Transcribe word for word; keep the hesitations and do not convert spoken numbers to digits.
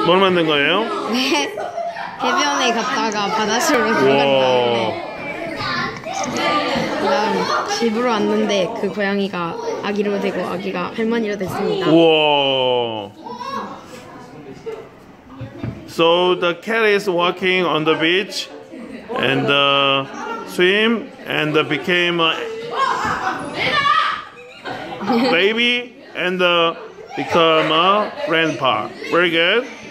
뭘 만든 거예요? 네. 해변에 갔다가 바닷속으로 들어간 다음에 그다음 집으로 왔는데 그 고양이가 아기로 되고 아기가 할머니로 됐습니다. 우와. So the cat is walking on the beach and uh, swim and uh, became a baby and uh, become a grandpa. Very good.